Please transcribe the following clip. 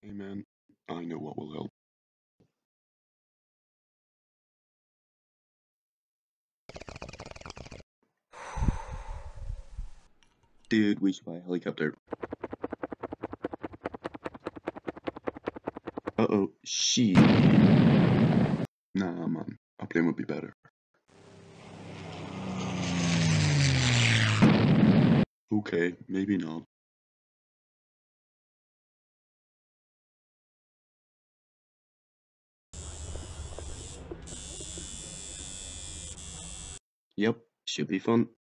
Hey man, I know what will help. Dude, we should buy a helicopter. Uh-oh, shit. Nah, man, a plane would be better. Okay, maybe not. Yep, should be fun.